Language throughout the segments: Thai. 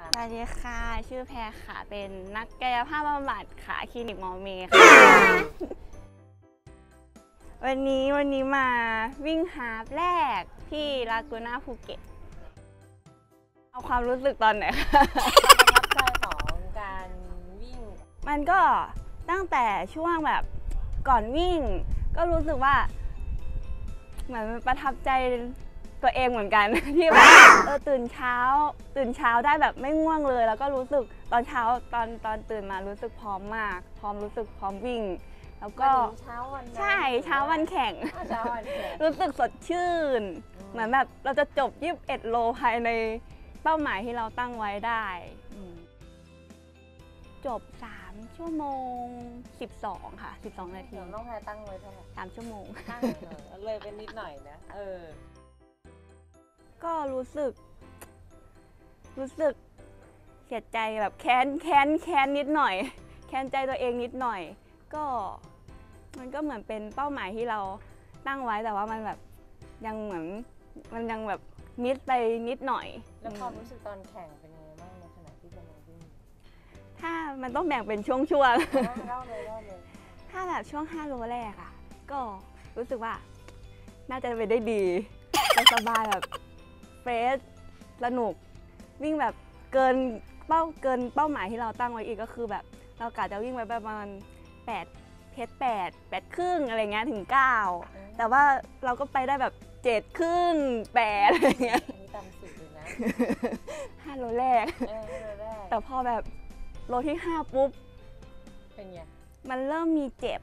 สวัสดีค่ะชื่อแพรค่ะเป็นนักกายภาพบำบัดค่ะคลินิกมอเมค่ะวันนี้มาวิ่งฮาล์ฟแรกที่ลากูน่าภูเก็ตเอาความรู้สึกตอนไหนคะประทับใจของการวิ่งมันก็ตั้งแต่ช่วงแบบก่อนวิ่งก็รู้สึกว่าเหมือนประทับใจตัวเองเหมือนกันที่แบบตื่นเช้าได้แบบไม่ง่วงเลยแล้วก็รู้สึกตอนเช้าตอนตื่นมารู้สึกพร้อมมากพร้อมรู้สึกพร้อมวิ่งแล้วก็เช้าวันใช่เช้าวันแข่งรู้สึกสดชื่นเหมือนแบบเราจะจบ21 โลภายในเป้าหมายที่เราตั้งไว้ได้จบ3 ชั่วโมง 12ค่ะ12 นาทีน้องแพรตั้งไว้เท่าไหร่ 3 ชั่วโมงตั้งเลยเป็นนิดหน่อยนะก็รู้สึกเสียใจแบบแค้นนิดหน่อยแค้นใจตัวเองนิดหน่อยก็มันก็เหมือนเป็นเป้าหมายที่เราตั้งไว้แต่ว่ามันแบบยังเหมือนมันยังแบบมิสไปนิดหน่อยแล้วความรู้สึกตอนแข่งเป็นยังไงบ้างในขณะที่กำลังวิ่งถ้ามันต้องแบ่งเป็นช่วงเล่าเลยถ้าแบบช่วง5 โลแรกอ่ะก็รู้สึกว่าน่าจะไปได้ดีสบายแบบเฟรชสนุกวิ่งแบบเกินเป้าหมายที่เราตั้งไว้อีกก็คือแบบเรากะจะวิ่งไปประมาณ8 เพจ8ครึ่งอะไรเงี้ยถึง9แต่ว่าเราก็ไปได้แบบ7 ครึ่ง8อะไรเงี้ยนี่ตามสุดเลยนะ 5 โลแรกแต่พอแบบโลที่5ปุ๊บเป็นไงมันเริ่มมีเจ็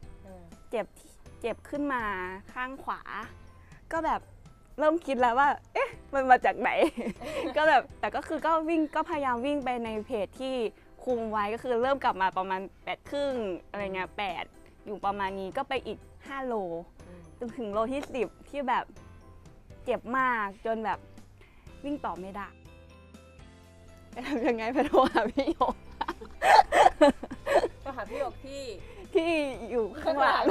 บขึ้นมาข้างขวาก็แบบเริ่มคิดแล้วว่าเอ๊ะมันมาจากไหน ก็แบบแต่ก็คือก็พยายามวิ่งไปในเพจที่คุมไว้ก็คือเริ่มกลับมาประมาณ8 ครึ่งอะไรเงี้ย8อยู่ประมาณนี้ก็ไปอีก5 โลจนถึงโลที่10ที่แบบเจ็บมากจนแบบวิ่งต่อไม่ได้จะทำยังไงไปโทรหาพี่หยกก็หาพี่หยกที่อยู่ข้างหลัง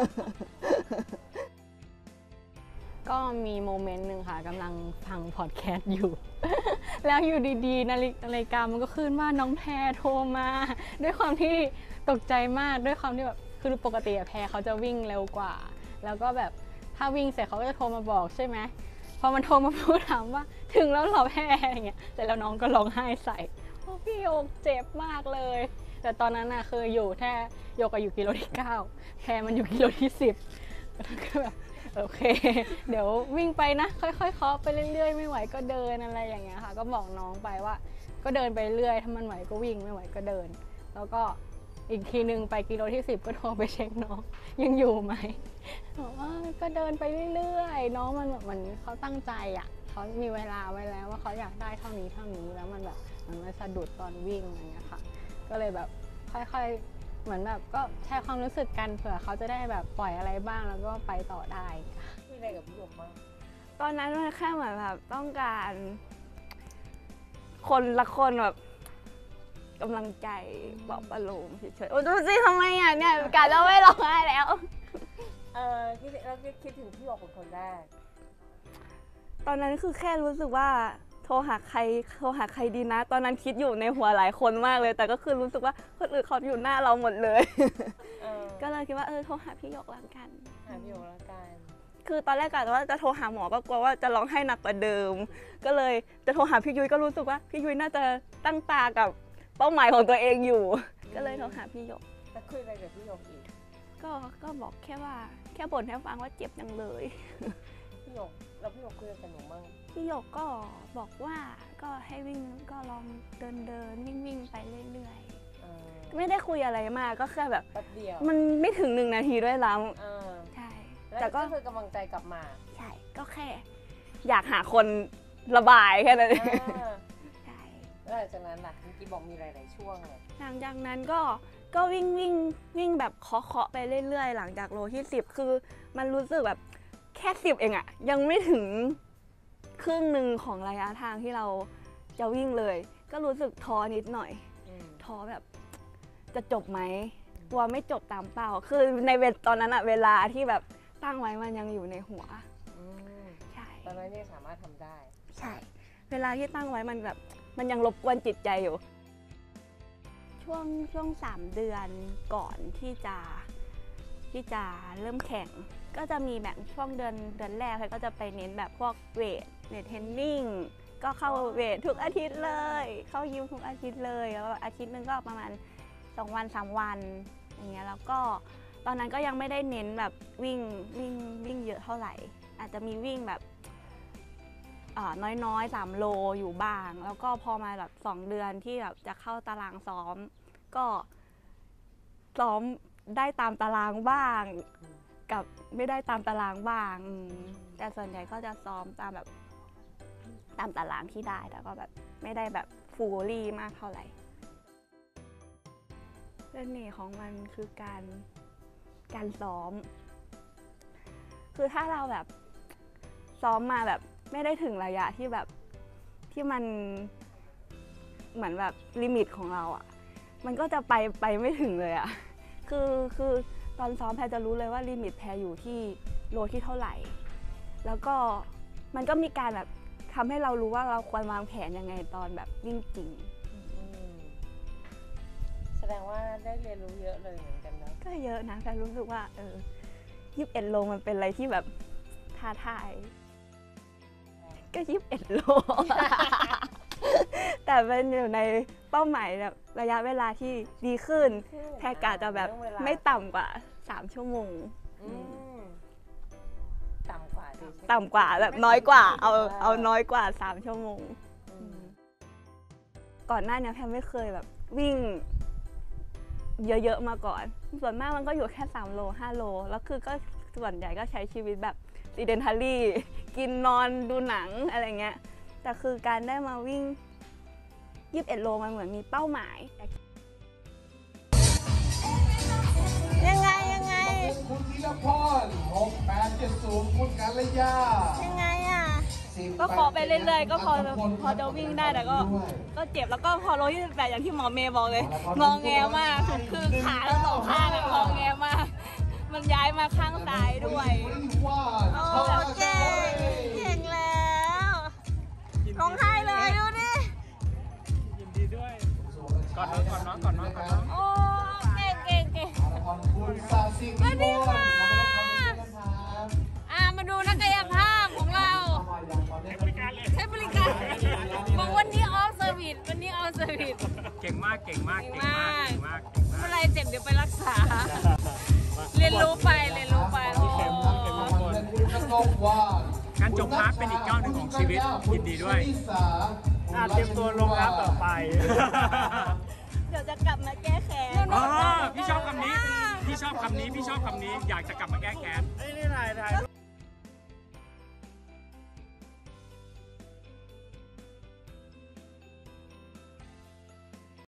ก็มีโมเมนต์หนึ่งค่ะกำลังฟังพอดแคสต์อยู่ แล้วอยู่ดีๆนาฬิกามันก็ขึ้นว่าน้องแพรโทรมาด้วยความที่ตกใจมากด้วยความที่แบบคือปกติแพรเขาจะวิ่งเร็วกว่าแล้วก็แบบถ้าวิ่งเสร็จเขาก็จะโทรมาบอกใช่ไหมพอมันโทรมาพูดถามว่าถึงแล้วเหรอแพรอย่างเงี้ยแต่แล้วน้องก็ร้องไห้ใส่พี่โยกเจ็บมากเลยแต่ตอนนั้นน่ะคืออยู่แค่โยกอยู่กิโลที่9แพรมันอยู่กิโลที่10แล้วก็แบบโอเคเดี๋ยววิ่งไปนะค่อยๆเคาะไปเรื่อยๆไม่ไหวก็เดินอะไรอย่างเงี้ยค่ะก็บอกน้องไปว่าก็เดินไปเรื่อยถ้ามันไหวก็วิ่งไม่ไหวก็เดินแล้วก็อีกทีนึงไปกิโลที่10ก็โทรไปเช็คน้องยังอยู่ไหมบอกว่าก็เดินไปเรื่อยๆน้องมันแบบมันเขาตั้งใจอ่ะเขามีเวลาไว้แล้วว่าเขาอยากได้เท่านี้แล้วมันแบบมันสะดุดตอนวิ่งอะไรเงี้ยค่ะก็เลยแบบค่อยๆเหมือนแบบก็แชร์ความรู้สึกกันเผื่อเขาจะได้แบบปล่อยอะไรบ้างแล้วก็ไปต่อได้มีอะไรกับพี่หยกบ้างตอนนั้นมันแค่เหมือนแบบต้องการคนละคนแบบกำลังใจปลอบประโลมเฉยๆโอ้ดูสิทำไมอ่ะเนี่ยกะจะไม่ร้องไห้แล้วคิดถึงพี่หยกเป็นคนแรกตอนนั้นคือแค่รู้สึกว่าโทรหาใครดีนะตอนนั้นคิดอยู่ในหัวหลายคนมากเลยแต่ก็คือรู้สึกว่าคนอื่นเขาอยู่หน้าเราหมดเลยก็เลยคิดว่าโทรหาพี่หยกละกันคือตอนแรกกะว่าจะโทรหาหมอก็กลัวว่าจะร้องไห้หนักกว่าเดิมก็เลยจะโทรหาพี่ยุ้ยก็รู้สึกว่าพี่ยุ้ยน่าจะตั้งตากับเป้าหมายของตัวเองอยู่ก็เลยโทรหาพี่หยกจะคุยอะไรกับพี่หยกอีกก็บอกแค่บ่นให้ฟังว่าเจ็บจังเลยพี่หยกแล้วพี่หยกคุยกับหนูมั้งพี่หยกก็บอกว่าก็ให้วิ่งก็ลองเดินวิ่งไปเรื่อยๆไม่ได้คุยอะไรมากก็แค่แบบแป๊บเดียวมันไม่ถึง1 นาทีด้วยซ้ำใช่แต่ก็คือกำลังใจกลับมาใช่ก็แค่อยากหาคนระบายแค่นั้นเองใช่แล้วหลังจากนั้นล่ะเมื่อกี้บอกมีหลายๆช่วงเลยหลังจากนั้นก็วิ่งแบบเคาะไปเรื่อยๆหลังจากโลที่10คือมันรู้สึกแบบแค่10เองอะยังไม่ถึงครึ่งหนึ่งของระยะทางที่เราจะวิ่งเลยก็รู้สึกท้อนิดหน่อยท้อแบบจะจบไหมกลัวไม่จบตามเป้าคือในตอนนั้นอะเวลาที่แบบตั้งไว้มันยังอยู่ในหัวใช่ตอนนั้นนี่สามารถทำได้ใช่เวลาที่ตั้งไว้มันแบบมันยังรบกวนจิตใจอยู่ ช่วง3 เดือนก่อนที่จะเริ่มแข่ง ก็จะมีแบบช่วงเดือนแรกก็จะไปเน้นแบบพวกเวทเทรนนิ่งก็เข้าเวททุกอาทิตย์เลยเข้ายิมทุกอาทิตย์เลยแล้วอาทิตย์นึงก็ประมาณ2 วัน 3 วันอย่างเงี้ยแล้วก็ตอนนั้นก็ยังไม่ได้เน้นแบบวิ่งเยอะเท่าไหร่อาจจะมีวิ่งแบบน้อย3 โลอยู่บ้างแล้วก็พอมาแบบ2 เดือนที่แบบจะเข้าตารางซ้อมก็ซ้อมได้ตามตารางบ้างกับไม่ได้ตามตารางบ้างแต่ส่วนใหญ่ก็จะซ้อมตามแบบตามตารางที่ได้แต่ก็แบบไม่ได้แบบฟูลลี่มากเท่าไหร่เสน่ห์ของมันคือการซ้อมคือถ้าเราแบบซ้อมมาแบบไม่ได้ถึงระยะที่แบบที่มันเหมือนแบบลิมิตของเราอ่ะมันก็จะไปไม่ถึงเลยอ่ะคือตอนซ้อมแพรจะรู้เลยว่าลิมิตแพรอยู่ที่โลที่เท่าไหร่แล้วก็มันก็มีการแบบทำให้เรารู้ว่าเราควรวางแผนยังไงตอนแบบวิ่งจริงแสดงว่าได้เรียนรู้เยอะเลยเหมือนกันนะก็เยอะนะแพรรู้สึกว่า21 โลมันเป็นอะไรที่แบบท้าทายก็21 โล แต่เป็นอยู่ในเป้าหมายแบบระยะเวลาที่ดีขึ้นแพรกะจะแบบไม่ต่ำกว่า3 ชั่วโมงต่ำกว่าแบบน้อยกว่าเอาน้อยกว่า3 ชั่วโมงก่อนหน้านี้แพรไม่เคยแบบวิ่งเยอะๆมาก่อนส่วนมากมันก็อยู่แค่3 โล 5 โลแล้วคือก็ส่วนใหญ่ก็ใช้ชีวิตแบบsedentary กินนอนดูหนังอะไรเงี้ยแต่คือการได้มาวิ่ง21 โลมันเหมือนมีเป้าหมายยังไงคุณธีรพร6870คุณกัลยายังไงอ่ะก็ขอไปเรื่อยๆก็พอจะวิ่งได้แต่ก็เจ็บแล้วก็พอโล28อย่างที่หมอเมย์บอกเลยงอแงมากคือขาทั้ง2 ข้างงอแงมากมันย้ายมาข้างซ้ายด้วยโอเคเก่งแล้วร้องไห้เลยดูดิยินดีด้วยก่อนน้องโอ้เก่งสวัสดีค่ะมาดูนักกายภาพของเราใช้บริการบอกวันนี้ออฟเซอร์วิสเก่งมากไม่เป็นไรเจ็บเดี๋ยวไปรักษาเรียนรู้ไปโอ้การจบพาร์ทเป็นอีกก้าวหนึ่งของชีวิตยินดีด้วยเตรียมตัวลงน้ำต่อไปเดี๋ยวจะกลับมาแก้แค้นพี่ชอบคำนี้อยากจะกลับมาแก้แค้นนี่ถ่าย